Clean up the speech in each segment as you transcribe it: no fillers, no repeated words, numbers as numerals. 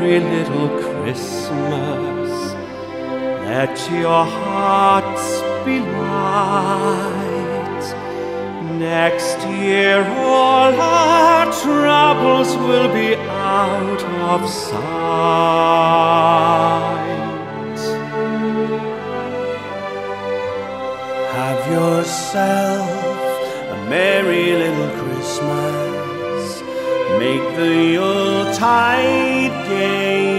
merry little Christmas. Let your hearts be light. Next year all our troubles will be out of sight. Have yourself a merry little Christmas. Make the Yuletide gay.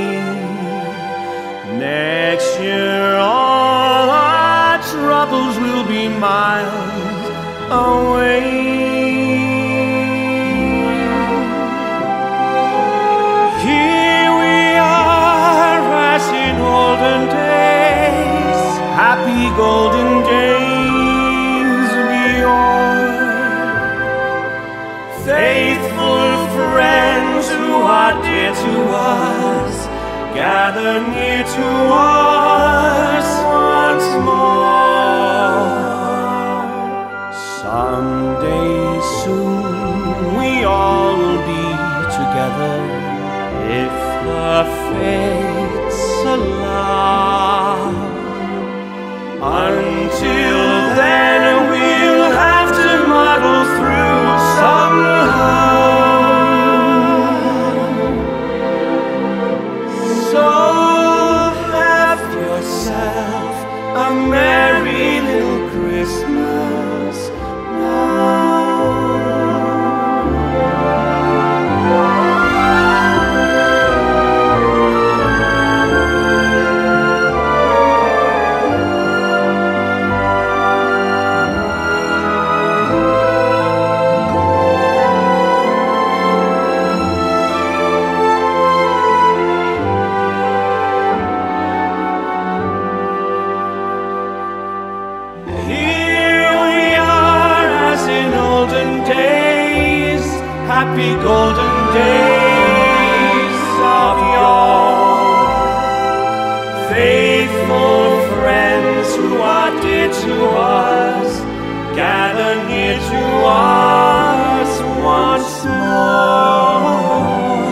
Next year all our troubles will be miles away. Here we are as in olden days, happy golden days beyond. Faithful friends who are dear to us, gather near to us once more. Someday soon we all will be together, if the fates allow. Until then we'll have to muddle through somehow. So have yourself a merry little Christmas now. Happy golden days of yore. Faithful friends who are dear to us, gather near to us once more.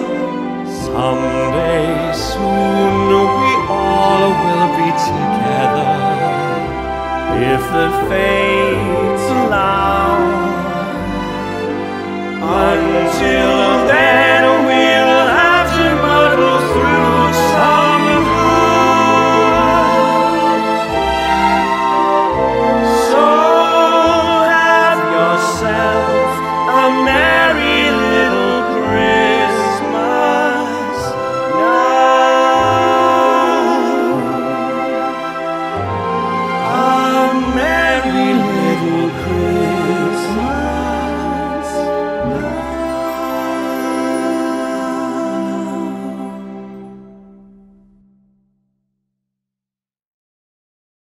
Someday soon we all will be together, if the fate